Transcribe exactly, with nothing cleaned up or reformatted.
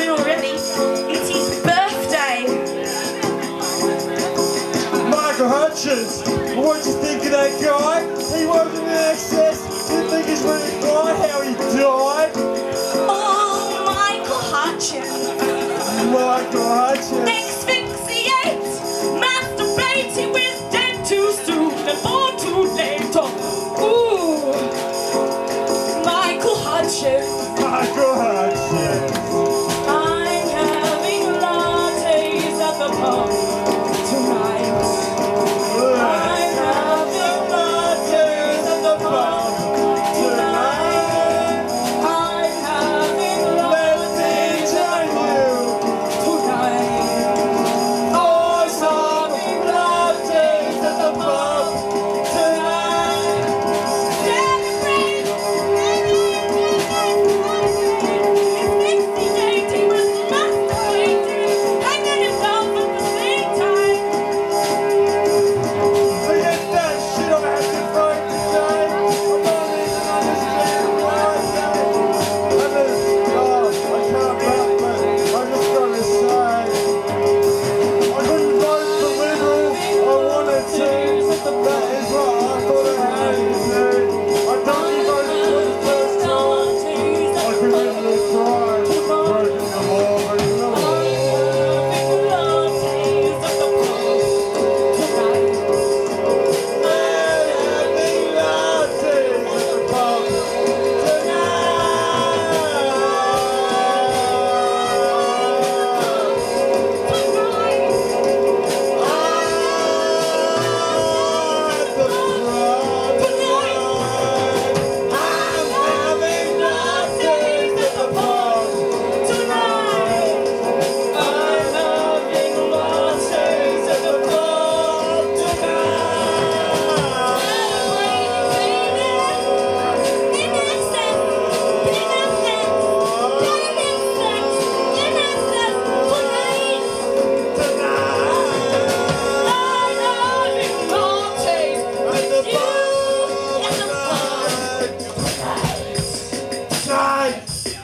in already. It's his birthday. Michael Hutchins, what you think of that guy? He wasn't in excess. Didn't think he's really guy how he died. Oh, Michael Hutchins. Michael Hutchins. Asphyxiate, masturbate, he was dead too soon and born too late. Ooh, Michael Hutchins. Michael Hutchins. I'm having lattes at the pub tonight. I'm having lattes at the pub tonight. I'm having lattes at the pub tonight. Oh, I'm having lattes at the pub tonight. Celebrate! He was masturbating, hanging himself at the same time. Forget that shit I'm having fun today. I don't even understand why I say it. I just, oh, I can't help it. I just gotta say, I couldn't vote for Liberal. I wanted to. That is what I thought I had to do. I don't even vote for the first time. I could really try breaking the law, breaking the law. Tonight.